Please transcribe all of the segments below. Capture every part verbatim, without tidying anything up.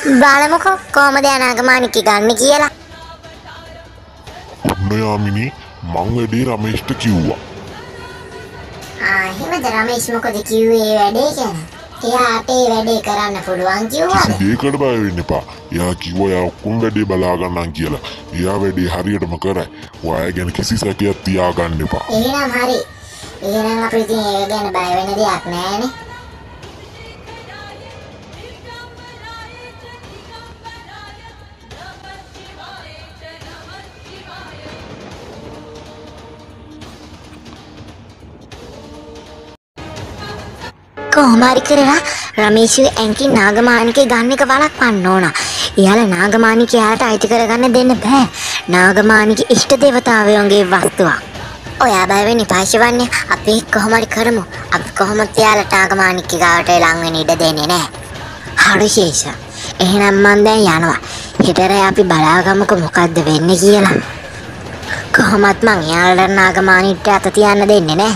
බලමුකෝ කොහමද අනාගමානික ගන්න කියලා. ඔන්න යාමිනී මං වැඩේ රමේෂ්ට කිව්වා. ආ එහෙමද රමේෂ් මොකද කිව්වේ වැඩේ ගැන? එයාට ඒ වැඩේ කරන්න පුළුවන් කිව්වද? දෙයකට බය වෙන්න එපා. එයා කිව්වා එයා ඔක්කොම වැඩේ බලා ගන්නම් කියලා. එයා වැඩේ හරියටම කරයි. ඔයා ගැන කිසි සැකයක් තියාගන්න එපා. එහෙනම් හරි. එහෙනම් අපිට ඉතින් ඒක ගැන බය වෙන්න දෙයක් නැහැනේ. කොහොමරි කරලා රමේෂ්ගේ ඇන්කි නාගමානිකේ ගන්න එක වළක්වන්න ඕන. එයාලා නාගමානික යාට අයිති කරගන්න දෙන්න බෑ. නාගමානික ඉෂ්ට දේවතාවයන්ගේ වස්තුවක්. ඔයා බය වෙන්න එපා ශිවන්‍ය. අපි කොහොමරි කරමු. අපි කොහොමද එයාලා නාගමානික ගාවට ලං වෙන්න ඉඩ දෙන්නේ නෑ. හරි ශේෂ. එහෙනම් මම දැන් යනවා. හෙටර අපි බලාගමුකෝ මොකද්ද වෙන්නේ කියලා. කොහොමත් මං එයාලා නාගමානිට අත තියන්න දෙන්නේ නෑ.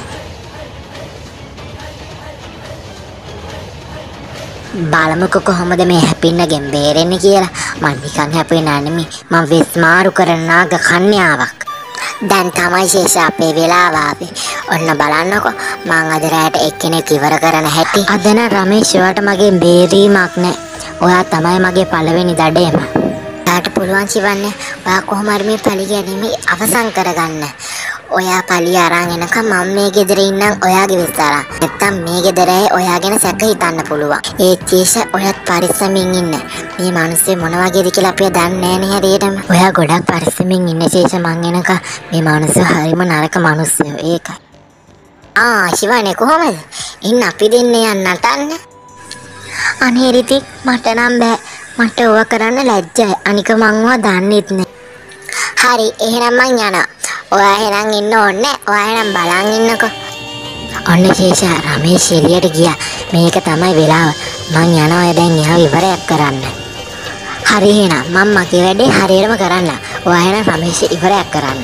බලමුකෝ කොහොමද මේ හැපින්නගෙන් බේරෙන්නේ කියලා. මං නිකන් හැපෙන්නේ නෙමෙයි. මං විස්මාරු කරන නාග කන්‍යාවක්. දැන් තමයි ශේෂ අපේ වෙලාව ආවේ. ඔන්න බලන්නකෝ මං අද රැට එක්කෙනෙක් ඉවර කරන හැටි. අද නම් රමේෂ් වට මගේ බේරීමක් නෑ. ඔයා තමයි මගේ පළවෙනි දඩේම. ඔයාට පුළුවන් ශිවන්‍ය. ඔයා කොහොම හරි මේ පලි ගැනීම අවසන් කරගන්න. ඔයා පලිය අරන් එනකම් මම මේ ගෙදර ඉන්නම් ඔයාගේ විස්තරා. නැත්තම් මේ ගෙදරේ ඔයා ගැන සැක හිතන්න පුළුවන්. ඒ චේෂ ඔයත් පරිස්සමින් ඉන්න. මේ මිනිස්සේ මොන වගේද කියලා අපි දන්නේ නැහැ නේ හරියටම. ඔයා ගොඩක් පරිස්සමින් ඉන්න චේෂ මං එනකම් මේ මිනිස්සු හරිම නරක මිනිස්සු. ඒකයි. ආ ශිවනේ කොහමද? ඉන්න අපි දෙන්නේ යන්න නටන්න. අනේ රිතික් මට නම් බෑ. මට ඕවා කරන්න ලැජ්ජයි. අනික මං ඕවා දන්නෙත් නෑ. හරි එහෙනම් මං යනවා. ඔයා එහෙනම් ඉන්න ඕනේ. ඔයා එහෙනම් බලන් ඉන්නකෝ. ඔන්න ශේෂ රමේෂ් එළියට ගියා. මේක තමයි වෙලාව. මං යනවා දැන් එයාව ඉවරයක් කරන්න. හරි එහෙනම් මම මගේ වැඩේ හරියටම කරන්න. ඔයා එහෙනම් රමේෂ් ඉවරයක් කරන්න.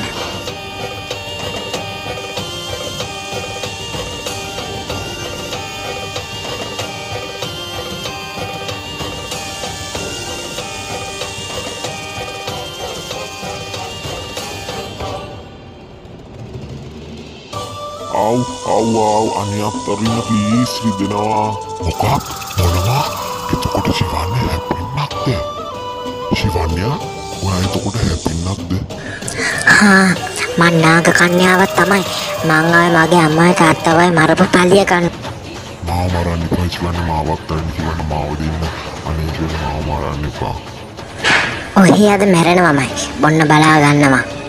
ආව් ආව් ආව් අනේ අතරින් ප්ලීස් රිදෙනවා. මොකක් මොනවා? එතකොට ශිවන්‍ය හැපෙන්නක්ද? ශිවන්‍ය ඔයා එතකොට හැපෙන්නක්ද? හා මං නාග කන්‍යාවක් තමයි. මං ආයේ මගේ අම්මයි තාත්තවයි මරපු පලිය ගන්න. මාව මරන්න එපා ශිවන්‍ය. මාවක් ගන්න ශිවන්‍ය මාව දෙන්න. අනේ ශිවන්‍ය මාව මරන්න එපා. ඔහේ අද මැරෙනවමයි. බොන්න බලා ගන්නවා.